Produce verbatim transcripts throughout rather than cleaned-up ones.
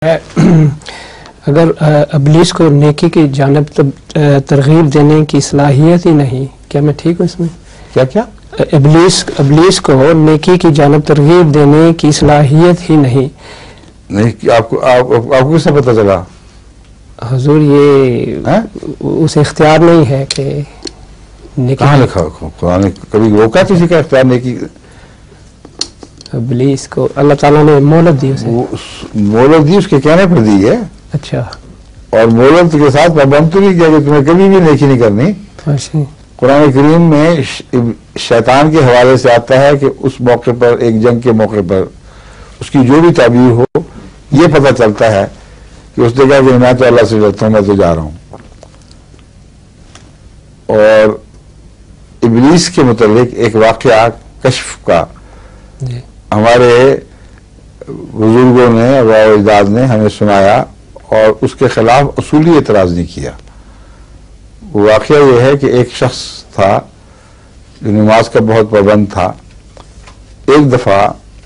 اگر ابلیس کو نیکی کی جانب ترغیب دینے کی صلاحیت ہی نہیں، کیا میں ٹھیک ہوں اس میں؟ کیا کیا ابلیس ابلیس کو نیکی کی جانب ترغیب دینے کی صلاحیت ہی نہیں نہیں آپ کو آپ کو کس سے پتہ چلا؟ حضور یہ اسے اختیار نہیں ہے کہ نیکی. کہاں لکھا قرآن نے کبھی روکا کسی کا اختیار نیکی؟ ابلیس کو اللہ تعالیٰ نے مہلت دی اسے. مہلت دی اس کے کہنے پر دی ہے. اچھا. اور مہلت کے ساتھ پابند تو نہیں کیا کہ تمہیں کبھی بھی نیکی نہیں کرنی. قرآن کریم میں شیطان کے حوالے سے آتا ہے کہ اس موقع پر ایک جنگ کے موقع پر اس کی جو بھی تعبیر ہو یہ پتہ چلتا ہے کہ اس نے کہا کہ میں تو اللہ سے ڈرتا ہوں، میں تو جا رہا ہوں. اور ابلیس کے متعلق ایک واقعہ کشف کا ہمارے بزرگوں نے اور اجداد نے ہمیں سنایا اور اس کے خلاف اصولی اعتراض نہیں کیا. وہ واقعہ یہ ہے کہ ایک شخص تھا جو نماز کا بہت پابند تھا. ایک دفعہ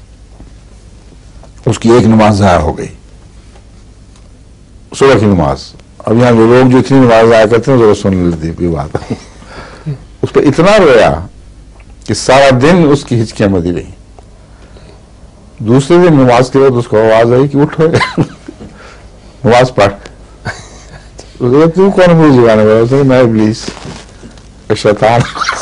اس کی ایک نماز ضائع ہو گئی، صبح کی نماز. اب یہاں لوگ جو اتنی نماز ضائع کرتے ہیں ذرا سن لیتے یہ بات. اس پہ اتنا رویا کہ سارا دن اس کی ہچکیاں بندھی رہی. دوسرے دن نماز کے بعد اس کو آواز آئی کہ اٹھو نماز پڑھ. تو کون مجھے جگانے والا؟ میں ابلیس شیطان.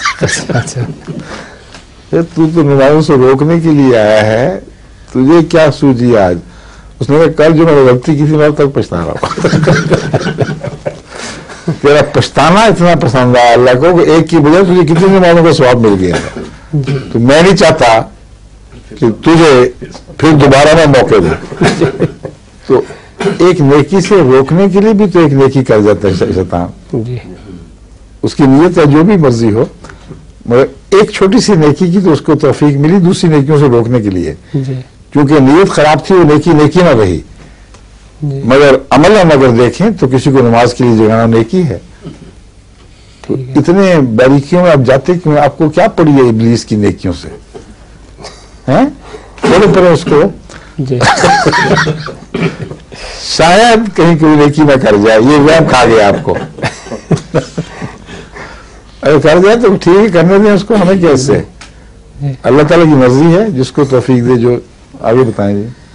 تو تو نمازوں سے روکنے کے لیے آیا ہے، تجھے کیا سوجی آج؟ اس نے کہا کل جو میں نے غلطی کی تھی میں اب تک پچھتا رہا ہوں. تیرا پچھتانا اتنا پسند آیا اللہ کو کہ ایک کی بجائے تجھے کتنی نمازوں کا ثواب مل گیا ہے. تو میں نہیں چاہتا کہ تجھے پھر دوبارہ میں موقع دوں. تو ایک نیکی سے روکنے کے لیے بھی تو ایک نیکی کر جاتا ہے شیطان. اس کی نیت ہے جو بھی مرضی ہو، مگر ایک چھوٹی سی نیکی کی تو اس کو توفیق ملی دوسری نیکیوں سے روکنے کے لیے. کیونکہ نیت خراب تھی وہ نیکی نیکی نہ رہی. مگر عمل ہم اگر دیکھیں تو کسی کو نماز کے لیے جگانا نیکی ہے. تو اتنے باریکیوں میں آپ جاتے کہ آپ کو کیا پڑی ہے ابلیس کی نیکیوں سے؟ بولے پڑے اس کو شاید کہیں کوئی نیکی نہ کر جائے. یہ وہم کھا گیا آپ کو. اگر کر جائے تو ٹھیک ہے، کرنے دیں اس کو، ہمیں کیسے. اللہ تعالیٰ کی مرضی ہے، جس کو توفیق دے. جو آگے بتائیں جی.